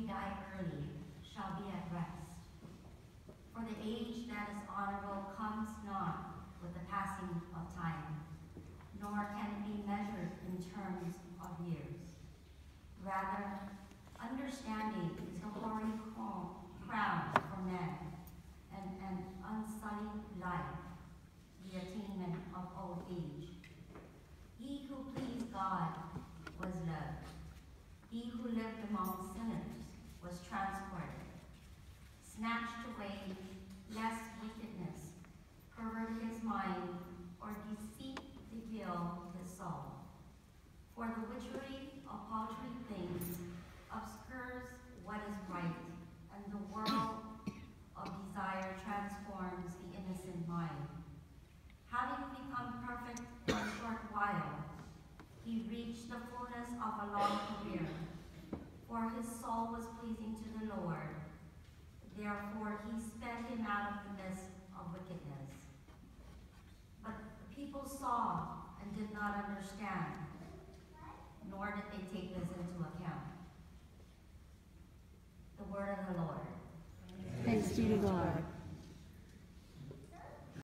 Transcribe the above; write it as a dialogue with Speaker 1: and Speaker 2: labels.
Speaker 1: die early shall be at rest. For the age that is honorable comes not with the passing of time, nor can it be measured in terms of years. Rather, understanding is a hoary crown for men, and an unsullied life, the attainment of old age. He who pleased God was loved. He who lived among sinners was transported. Snatched away lest wickedness pervert his mind, or deceit beguile his soul. For the witchery of paltry things obscures what is right, and the world of desire transforms the innocent mind. Having become perfect in a short while, he reached the fullness of a long career, for his soul was pleasing to the Lord. Therefore he sped him out of the midst of wickedness. But the people saw and did not understand, nor did they take this into account.